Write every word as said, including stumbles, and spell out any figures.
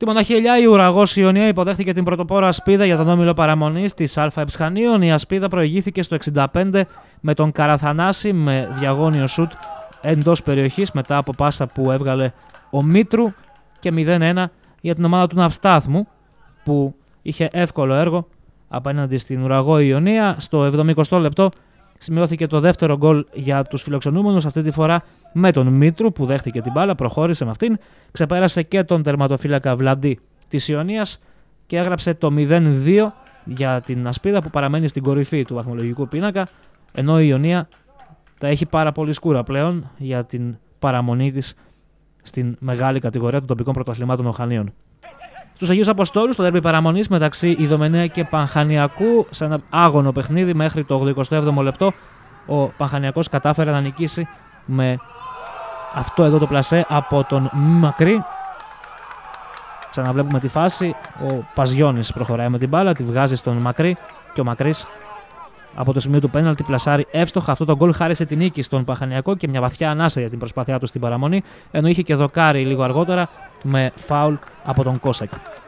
Στη Μοναχή Ελιά η Ουραγός Ιωνία υποδέχθηκε την πρωτοπόρο Ασπίδα για τον όμιλο παραμονής της Α Εψχανίων. Η Ασπίδα προηγήθηκε στο εξήντα πέντε με τον Καραθανάση με διαγώνιο σουτ εντός περιοχής μετά από πάσα που έβγαλε ο Μήτρου και μηδέν ένα για την ομάδα του Ναυστάθμου που είχε εύκολο έργο απέναντι στην Ουραγό Ιωνία. Στο εβδομηκοστό λεπτό σημειώθηκε το δεύτερο γκολ για τους φιλοξενούμενους, αυτή τη φορά με τον Μήτρου που δέχτηκε την μπάλα, προχώρησε με αυτήν, ξεπέρασε και τον τερματοφύλακα Βλαντή της Ιωνίας και έγραψε το μηδέν δύο για την Ασπίδα που παραμένει στην κορυφή του βαθμολογικού πίνακα, ενώ η Ιωνία τα έχει πάρα πολύ σκούρα πλέον για την παραμονή της στην μεγάλη κατηγορία των τοπικών πρωταθλημάτων Οχανίων. Στους Αγίους Αποστόλους, το ντέρμπι παραμονής μεταξύ Ιδωμενέα και Πανχανιακού, σε ένα άγωνο παιχνίδι μέχρι το ογδοηκοστό έβδομο λεπτό, ο Πανχανιακός κατάφερε να νικήσει με αυτό εδώ το πλασέ από τον Μακρύ. Ξαναβλέπουμε τη φάση, ο Παζιώνης προχωράει με την μπάλα, τη βγάζει στον Μακρύ και ο Μακρύς από το σημείο του πέναλτι πλασάρει εύστοχα. Αυτό το γκολ χάρισε την νίκη στον Πανχανιακό και μια βαθιά ανάσα για την προσπάθειά του στην παραμονή, ενώ είχε και δοκάρει λίγο αργότερα με φάουλ από τον Κόσεκ.